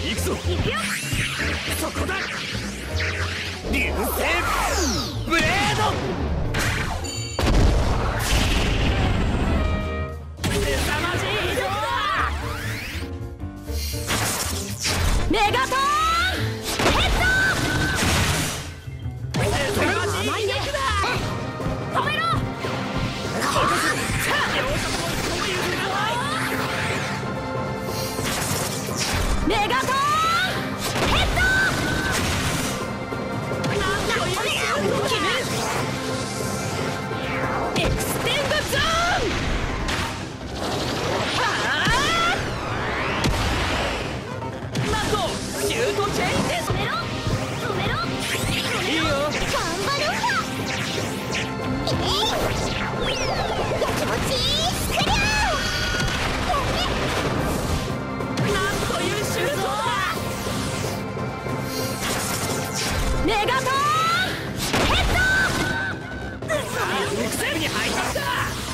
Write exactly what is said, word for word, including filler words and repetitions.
行くぞ。行くよ。そこだ。流星ブレード。凄まじい移動だ。メガトンヘッド。凄まじい威力だ。止めろ。メガトンヘッド。なんという決める。エクステンドゾーン。はあ。なんとシュートチェインです。止めろ止めろ。いいよ。頑張ろうか。えい。やきもちクリア。なんというシュートだ。メガトンヘッド。さあ、エクセルに入った。